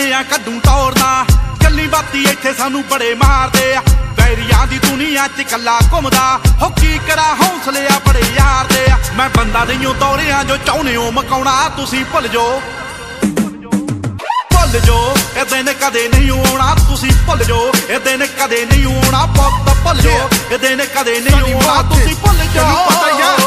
ਆ ਕੱਢੂ ਤੌਰਦਾ ਗੱਲੀ ਬਾਤੀ ਇੱਥੇ ਸਾਨੂੰ ਬੜੇ ਮਾਰਦੇ ਆ ਵੈਰੀਆਂ ਦੀ ਦੁਨੀਆ 'ਚ ਕੱਲਾ ਘੁੰਮਦਾ ਹੋ ਕੀ ਕਰਾਂ ਹੌਸਲੇ ਆ ਬੜੇ ਯਾਰ ਦੇ ਆ ਮੈਂ ਬੰਦਾ ਨਹੀਂਓ ਤੌਰਿਆਂ ਜੋ ਚਾਹੁੰਦੇ ਹੋ ਮਕਾਉਣਾ ਤੁਸੀਂ ਭੁੱਲ ਜੋ ਇਹ ਦਿਨ ਕਦੇ ਨਹੀਂ ਆਉਣਾ ਤੁਸੀਂ ਭੁੱਲ ਜੋ ਇਹ ਦਿਨ ਕਦੇ ਨਹੀਂ ਆਉਣਾ ਪੁੱਤ ਭੁੱਲ ਜੋ ਇਹ ਦਿਨ ਕਦੇ ਨਹੀਂ ਆਉਣਾ ਤੁਸੀਂ ਭੁੱਲ ਜੋ